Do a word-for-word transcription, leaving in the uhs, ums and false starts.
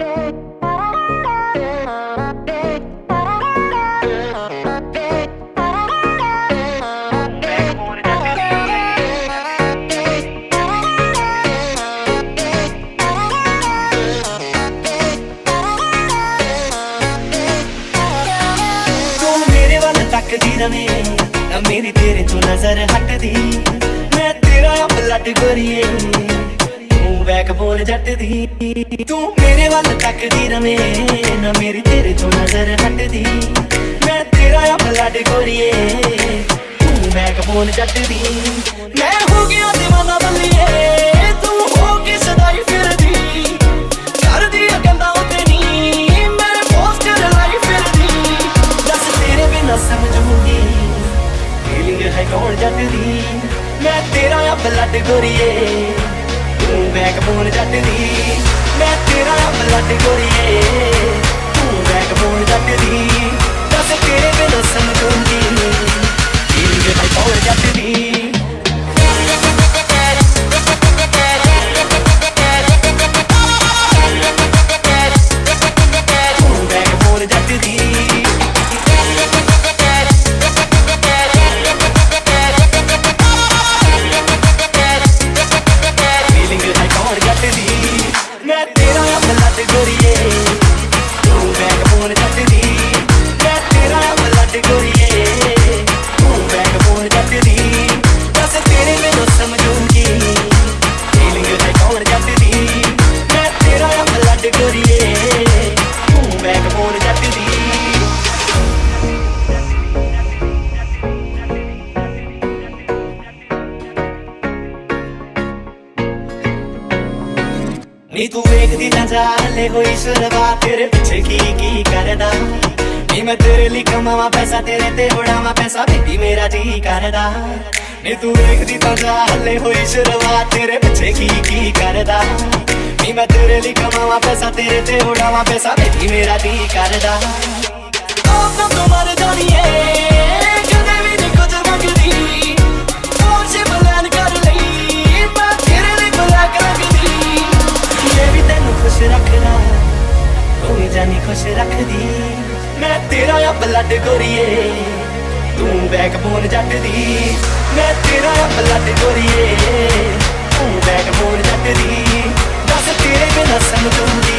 तकदी रवे ना मेरी तेरे तो नजर हटदी, मैं तेरा ब्लड गोरिए तू बैकबोन जट दी। तू मेरे वाल तकदी रवे ना मेरी तेरे तो नजर हटदी, मैं तेरा ब्लड गोरिए तू बैकबोन जट दी। मैं हो गया दीवाना बल्लिए तू हो के सदाई फिरदी, कर दिया गंदा तेरी मेरे पोस्टर लाई फिरदी। दस तेरे बिना समझूंगी फीलिंग है कौन जट दी, मैं तेरा ब्लड गोरिए तू बैकबोन जट दी। मैं तेरा ब्लड गोरिए तू बैकबोन जट दी। दस तेरे बिना समझूंगी फीलिंग है कौन जट दी। नी तू वेखदी ना जाले होई शुरुआत तेरे पिछे की की करदा, नी मैं तेरे लिए कमावा पैसा तेरे ते उड़ावा पैसा बेबी मेरा जी करदा। नी तू वेखदी ना जाले होई शुरुआत तेरे पिछे की की करदा, नी मैं तेरे लिए कमावा पैसा तेरे ते उड़ावा पैसा बेबी मेरा जी करदा। आप तो मर जानिए कदे भी नहीं कुछ मंगदी, पोर्शे प्लान कर लई मैं तेरे लिए ब्लैक रखदी। ये भी तेनू खुश रखना कोई जानी खुश रख दी, मैं तेरा ब्लड गोरिए तू बैकबोन जट दी। मैं तेरा ब्लड गोरिए तू बैकबोन जट दी। दस तेरे बिना समझूंगी